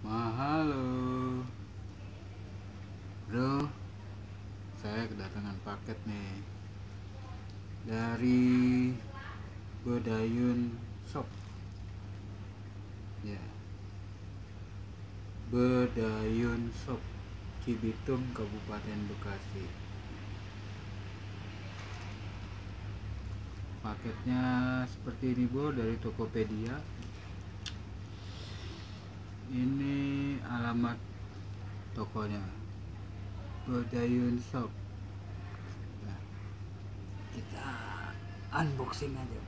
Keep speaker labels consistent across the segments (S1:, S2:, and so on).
S1: Mahalo, bro. Saya kedatangan paket nih dari Bedayun Shop. Ya, Bedayun Shop, Cibitung, Kabupaten Bekasi. Paketnya seperti ini, bro, dari Tokopedia. Ini alamat tokonya, Bedayun Shop. Nah, kita unboxing aja.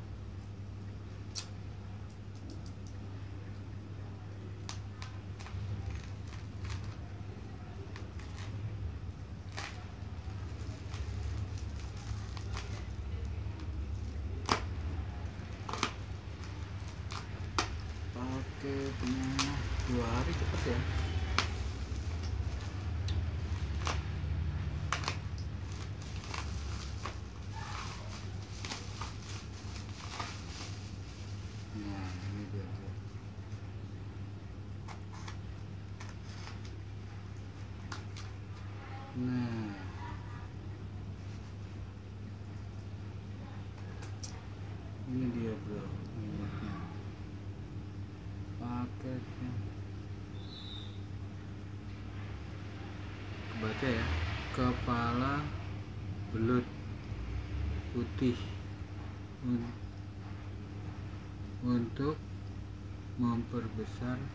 S1: Paketnya 2 hari cepet ya. Nah, ini dia. Nah, ini dia, bro, minyak paketnya. Kebaca ya, kepala belut putih untuk memperbesar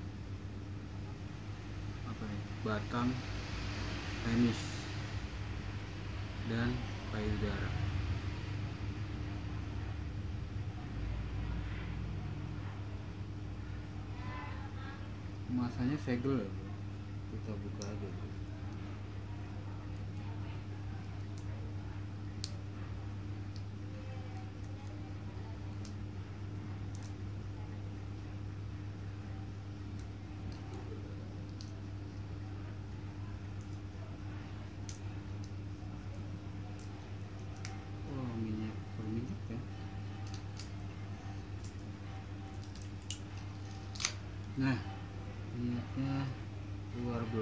S1: batang penis dan payudara. Masanya segel ya, bro. Kita buka aja, bro. Oh, minyak ya. Nah, minyaknya keluar, bro.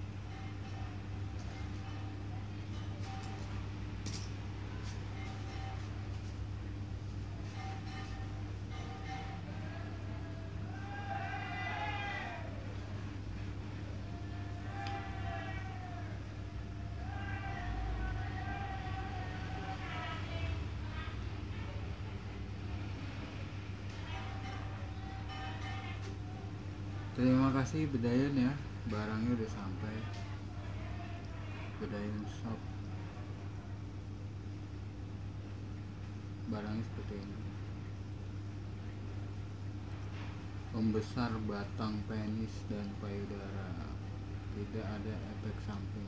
S1: Terima kasih Bedayun ya, barangnya udah sampai. Bedayun Shop, barangnya seperti ini. Pembesar batang penis dan payudara, tidak ada efek samping.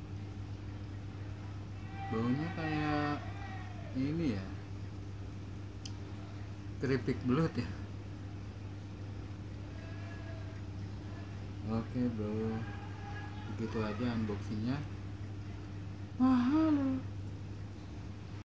S1: Baunya kayak ini ya, keripik belut ya. Oke, bro, begitu aja unboxingnya. Mahalo.